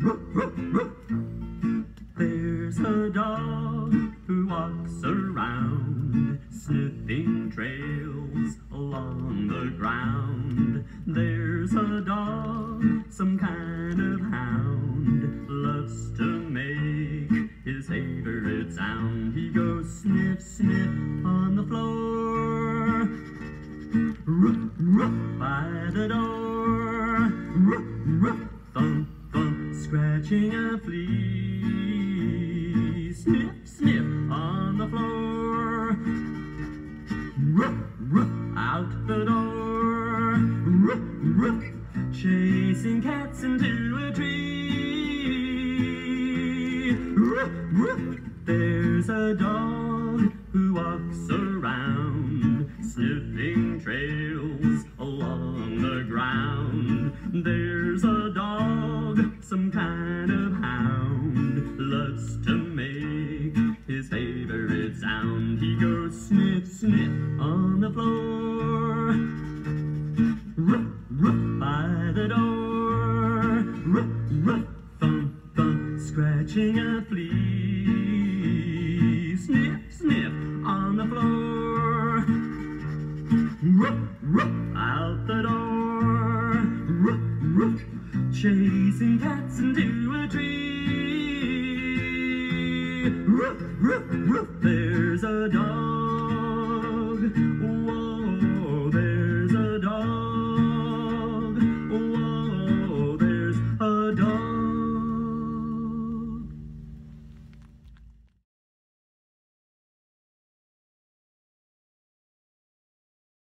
There's a dog who walks around, sniffing trails along the ground. There's a dog, some kind of hound, loves to make his favorite sound. He goes sniff, sniff on the floor, ruff, ruff by the door, ruff, ruff, thump, thump, scratching a flea. Sniff, sniff on the floor, ruff, ruff, out the door, ruff, ruff, chasing cats into a tree. Ruff, ruff. There's a dog who walks around, sniffing trails along the ground. There's a dog, some kind of hound, loves to make his favorite sound. He goes sniff, sniff on the floor, ruff, ruff by the door, ruff, ruff, thump, thump, scratching a flea. Sniff, sniff on the floor, ruff, ruff, out the door, ruff, ruff, chasing cats into a tree. Ruff, ruff, ruff. There's a dog